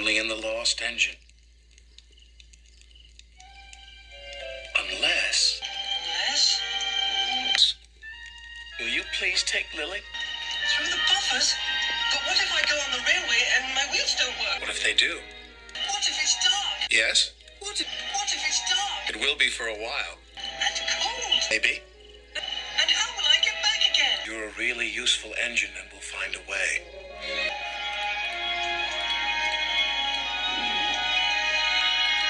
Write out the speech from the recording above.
Only in the lost engine. Unless... Unless? Will you please take Lily? Through the buffers? But what if I go on the railway and my wheels don't work? What if they do? What if it's dark? Yes? What if it's dark? It will be for a while. And cold? Maybe. And how will I get back again? You're a really useful engine and we'll find a way.